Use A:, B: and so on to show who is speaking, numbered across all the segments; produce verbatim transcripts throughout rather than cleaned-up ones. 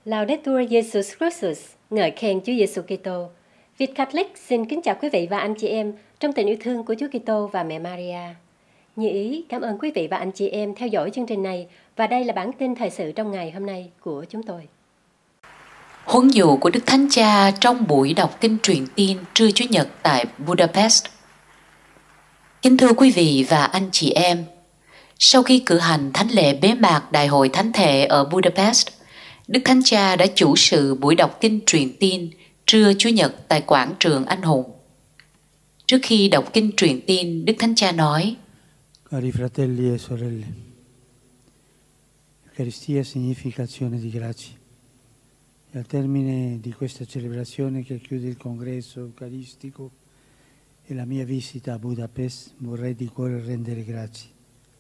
A: Laudetur Jesus Christus, ngợi khen Chúa Giêsu Kitô. Việt Catholic xin kính chào quý vị và anh chị em trong tình yêu thương của Chúa Kitô và mẹ Maria. Như ý, cảm ơn quý vị và anh chị em theo dõi chương trình này và đây là bản tin thời sự trong ngày hôm nay của chúng tôi.
B: Huấn dụ của Đức Thánh Cha trong buổi đọc kinh truyền tin trưa Chủ nhật tại Budapest. Kính thưa quý vị và anh chị em, sau khi cử hành thánh lễ bế mạc Đại hội Thánh thể ở Budapest, Đức Thánh Cha đã chủ sự buổi đọc kinh truyền tin trưa Chủ nhật tại quảng trường Anh Hùng. Trước khi đọc kinh truyền tin, Đức Thánh Cha nói:
C: Cari fratelli e sorelle, Eucaristia significa azione di grazie. E al termine di questa celebrazione che chiude il congresso eucaristico e la mia visita a Budapest, vorrei di cuore rendere grazie.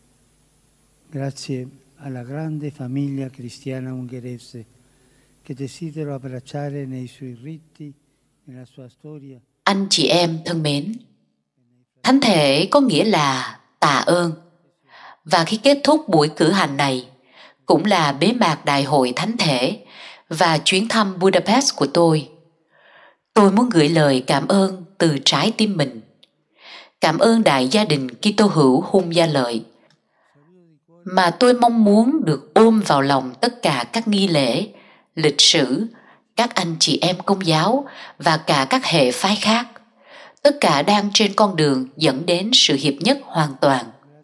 C: Grazie alla grande famiglia cristiana ungherese che desidero abbracciare nei suoi riti, nella sua storia.
B: Anh chị em thân mến, Thánh thể có nghĩa là tạ ơn. Và khi kết thúc buổi cử hành này, cũng là bế mạc Đại hội Thánh thể và chuyến thăm Budapest của tôi, tôi muốn gửi lời cảm ơn từ trái tim mình. Cảm ơn đại gia đình Kitô hữu Hung Gia Lợi, mà tôi mong muốn được ôm vào lòng tất cả các nghi lễ, lịch sử, các anh chị em Công giáo và cả các hệ phái khác, tất cả đang trên con đường dẫn đến sự hiệp nhất hoàn toàn.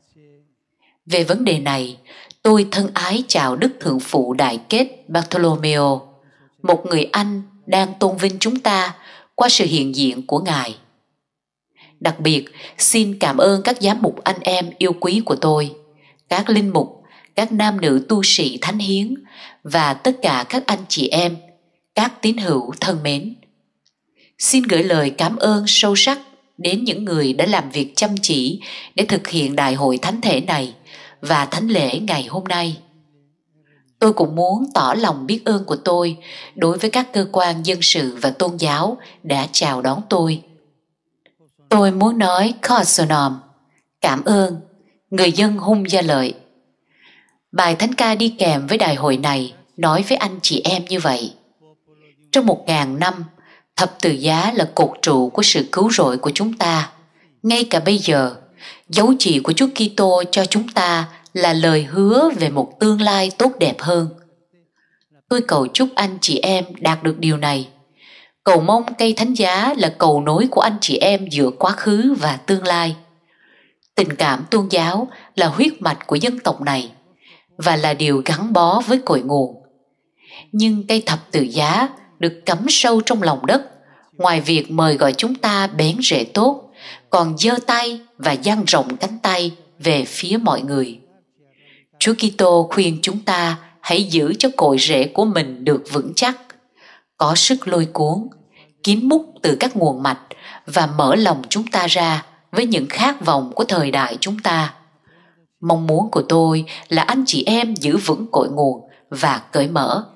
B: Về vấn đề này, tôi thân ái chào Đức Thượng phụ Đại Kết Bartolomeo, một người Anh đang tôn vinh chúng ta qua sự hiện diện của Ngài. Đặc biệt, xin cảm ơn các giám mục anh em yêu quý của tôi, các linh mục, các nam nữ tu sĩ thánh hiến và tất cả các anh chị em, các tín hữu thân mến. Xin gửi lời cảm ơn sâu sắc đến những người đã làm việc chăm chỉ để thực hiện Đại hội Thánh thể này và thánh lễ ngày hôm nay. Tôi cũng muốn tỏ lòng biết ơn của tôi đối với các cơ quan dân sự và tôn giáo đã chào đón tôi. Tôi muốn nói Kosonom, cảm ơn, người dân Hung Gia Lợi. Bài thánh ca đi kèm với đại hội này nói với anh chị em như vậy: trong một ngàn năm, thập tự giá là cột trụ của sự cứu rỗi của chúng ta. Ngay cả bây giờ, dấu chỉ của Chúa Kitô cho chúng ta là lời hứa về một tương lai tốt đẹp hơn. Tôi cầu chúc anh chị em đạt được điều này. Cầu mong cây thánh giá là cầu nối của anh chị em giữa quá khứ và tương lai. Tình cảm tôn giáo là huyết mạch của dân tộc này và là điều gắn bó với cội nguồn. Nhưng cây thập tự giá được cắm sâu trong lòng đất, ngoài việc mời gọi chúng ta bén rễ tốt, còn giơ tay và dang rộng cánh tay về phía mọi người. Chúa Kitô khuyên chúng ta hãy giữ cho cội rễ của mình được vững chắc, có sức lôi cuốn, kín múc từ các nguồn mạch và mở lòng chúng ta ra với những khát vọng của thời đại chúng ta. Mong muốn của tôi là anh chị em giữ vững cội nguồn và cởi mở.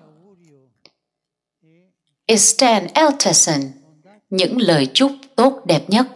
B: Sten Elterson, những lời chúc tốt đẹp nhất.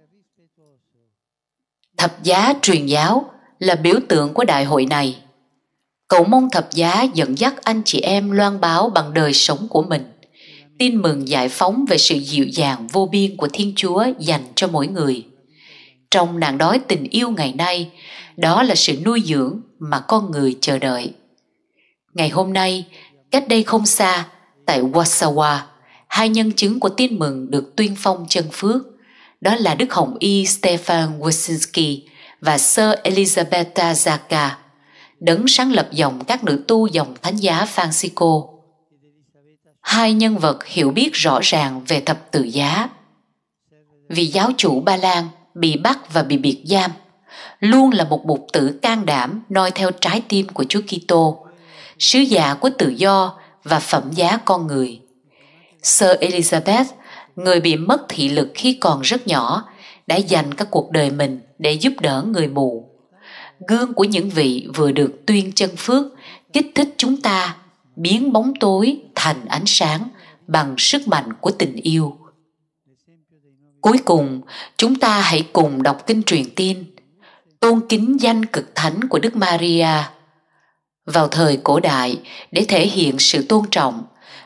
B: Thập giá truyền giáo là biểu tượng của đại hội này. Cầu mong thập giá dẫn dắt anh chị em loan báo bằng đời sống của mình tin mừng giải phóng về sự dịu dàng vô biên của Thiên Chúa dành cho mỗi người. Trong nạn đói tình yêu ngày nay, đó là sự nuôi dưỡng mà con người chờ đợi. Ngày hôm nay, cách đây không xa, tại Warsaw, hai nhân chứng của tin mừng được tuyên phong chân phước, đó là Đức Hồng Y Stefan Wyszynski và Sơ Elizabeta Zaka, đấng sáng lập dòng các nữ tu dòng thánh giá Francisco. Hai nhân vật hiểu biết rõ ràng về thập tự giá. Vị giáo chủ Ba Lan bị bắt và bị biệt giam, luôn là một mục tử can đảm noi theo trái tim của Chúa Kitô, sứ giả của tự do và phẩm giá con người. Sơ Elizabeth, người bị mất thị lực khi còn rất nhỏ, đã dành các cuộc đời mình để giúp đỡ người mù. Gương của những vị vừa được tuyên chân phước kích thích chúng ta biến bóng tối thành ánh sáng bằng sức mạnh của tình yêu. Cuối cùng, chúng ta hãy cùng đọc kinh truyền tin, tôn kính danh cực thánh của Đức Maria. Vào thời cổ đại, để thể hiện sự tôn trọng,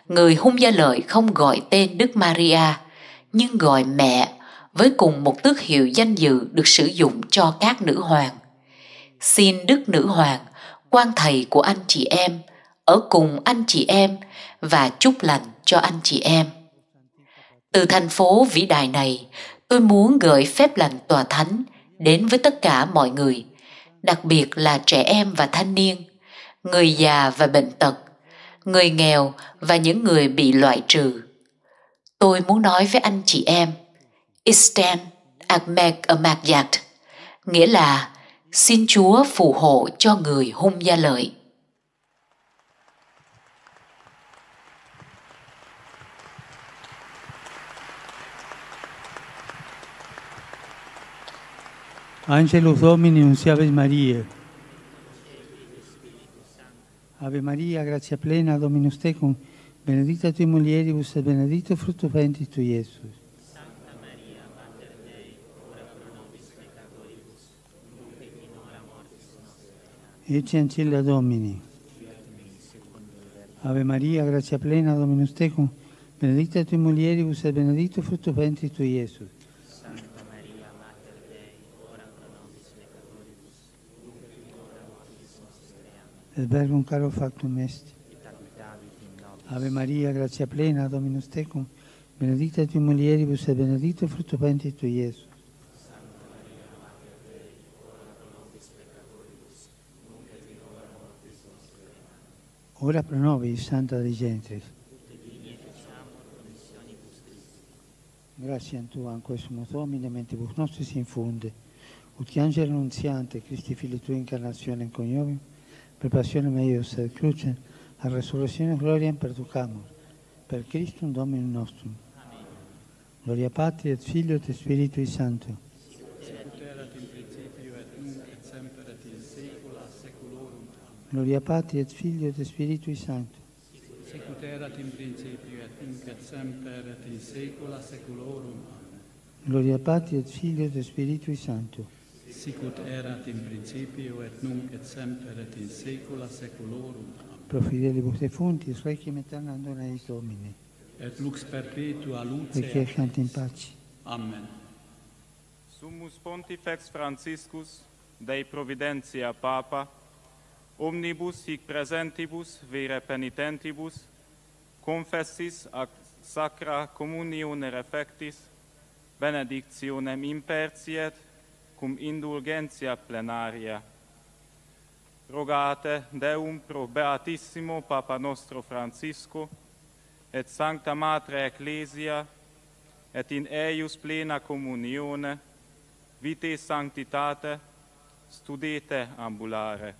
B: người Hung Gia Lợi không gọi tên Đức Maria, nhưng gọi mẹ với cùng một tước hiệu danh dự được sử dụng cho các nữ hoàng. Xin Đức Nữ Hoàng, quan thầy của anh chị em, ở cùng anh chị em và chúc lành cho anh chị em. Từ thành phố vĩ đại này, tôi muốn gửi phép lành tòa thánh đến với tất cả mọi người, đặc biệt là trẻ em và thanh niên, người già và bệnh tật, người nghèo và những người bị loại trừ. Tôi muốn nói với anh chị em, Isten Agmek Amagyat, nghĩa là xin Chúa phù hộ cho người Hung Gia Lợi.
C: Angelus Domini nunciavit Mariae. Ave Maria, gratia plena, Dominus tecum, benedicta tui mulieribus et benedictus fructus ventris tui, Iesus.
D: Santa Maria, Mater Dei, ora pro nobis peccatoribus, nunc et in hora mortis nostre.
C: Ecce ancilla Domini. Ave Maria, gratia plena, Dominus tecum, benedicta tui mulieribus et benedictus fructus ventris tui, Iesus.
D: Santa Maria, Mater Dei, ora pro nobis peccatoribus, nunc et in hora mortis nostre. Amen.
C: Et verbum caro factum est. Ave Maria, gratia plena, Dominus tecum, benedicta tui mulieribus et benedictus fructus ventris tui, Iesus.
D: Santa Maria, Mater Dei, ora pro nobis peccatoribus, nunc et in hora mortis nostre. Amen.
C: Ora pro nobis, Santa Dei Gentris. Grazie a Tua, in questo Domine, mentibus nostris infunde, ut che angelo annunziante, Christi Fili Tua incarnazione in coniovium, per passione meius et crucem, a resurrezione gloriam perducamur, per Christum Dominum nostrum. Amen. Gloria Patri et Filio et Spiritui Sancto.
E: Sicut erat in principio et nunc et semper et in saecula saeculorum. Amen.
C: Gloria Patri et Filio et Spiritui Sancto.
E: Sicut erat in principio et nunc et semper et in saecula saeculorum. Amen.
C: Gloria Patri et Filio et Spiritui Sancto.
E: Sicut erat in principio et nunc et semper et in saecula saeculorum. Amen.
C: Pro fidelibus defunctis, requiem aeternam dona eis Domine.
E: Et lux perpetua luce.
C: Requiescant in pace.
E: Amen.
F: Summus Pontifex Franciscus, Dei Providentia Papa, omnibus hic presentibus vere penitentibus, confessis ac sacra communione refectis, benedictionem impertiet, cum indulgentia plenaria. Rogate Deum pro Beatissimo Papa nostro Francisco, et Sancta Matre Ecclesia, et in eius plena communione, vitae sanctitate, studete ambulare.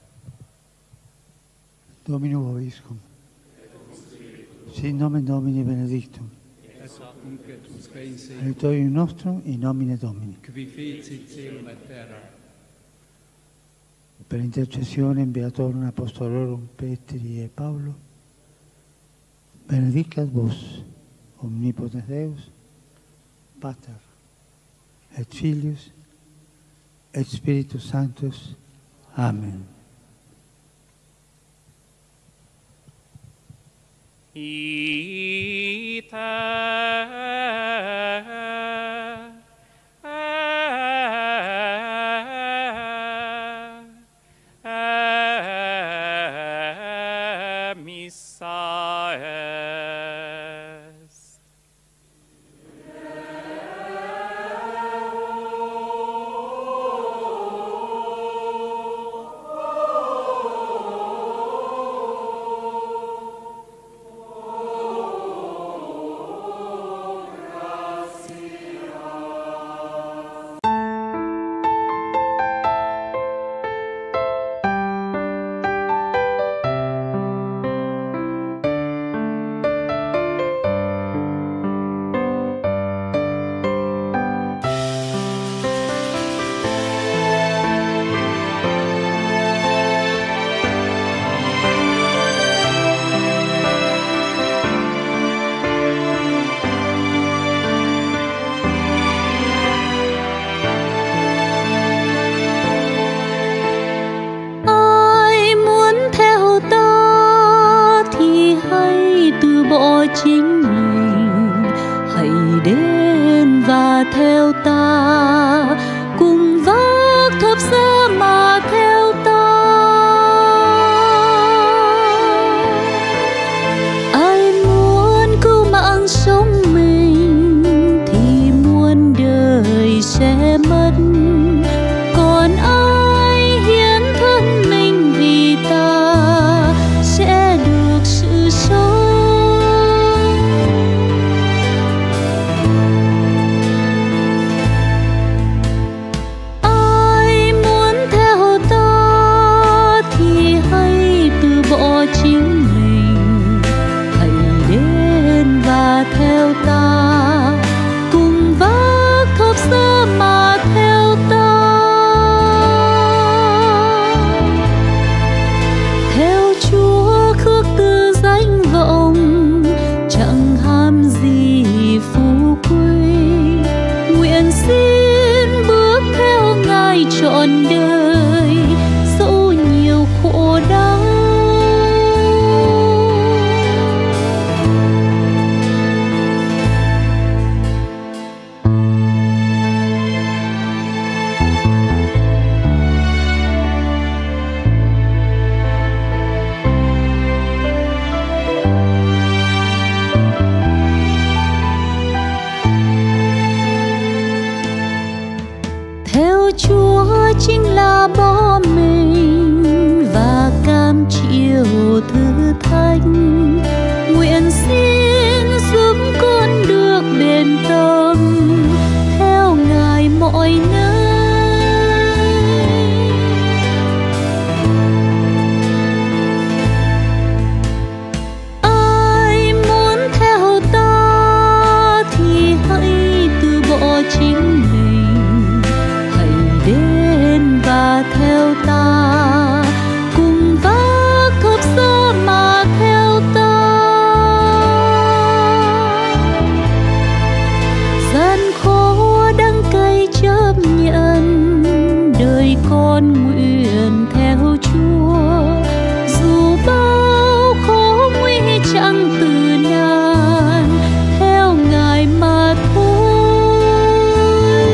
C: Dominum vobiscum. Sit nomen Domini benedictum.
E: Et hoc nunc et usque in saecula.
C: Aiutorium nostrum in nomine Domini.
E: Qui fecit caelum et terra.
C: Per intercessione in Beatorum Apostolorum Petri e Paolo, benedicat vos, omnipotens Deus, Pater, et Filius, et Spiritus Sanctus. Amen.
F: Ite missa est.
G: bỏ mình và cam chịu thử thách. Nguyện xin giúp con được bền tâm theo Ngài mọi nơi. Ai muốn theo ta thì hãy từ bỏ chính mình, hãy đến và theo ta, cùng vác thập giá mà theo ta. Gian khó đắng cay chấp nhận, đời con nguyện theo Chúa. Dù bao khó nguy chẳng từ nan, theo Ngài mà thôi.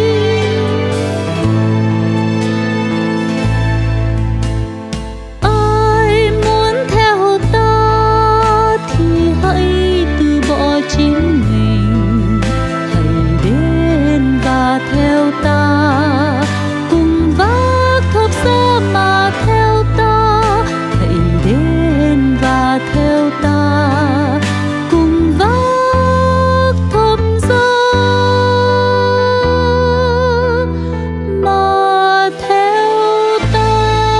G: Ai muốn theo ta thì hãy từ bỏ chính mình, hãy đến và theo ta, cùng vác thập giá mà theo ta. Hãy đến và theo ta, cùng vác thập giá mà theo ta.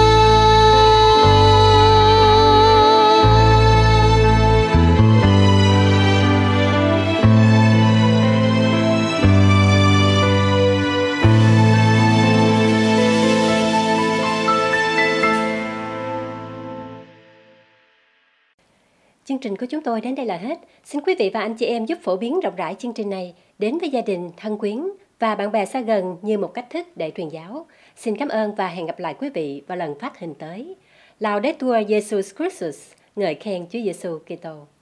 A: Chương trình của chúng tôi đến đây là hết. Xin quý vị và anh chị em giúp phổ biến rộng rãi chương trình này đến với gia đình, thân quyến và bạn bè xa gần như một cách thức để truyền giáo. Xin cảm ơn và hẹn gặp lại quý vị vào lần phát hình tới. Laudetur Jesus Christus, ngợi khen Chúa Giêsu Kitô.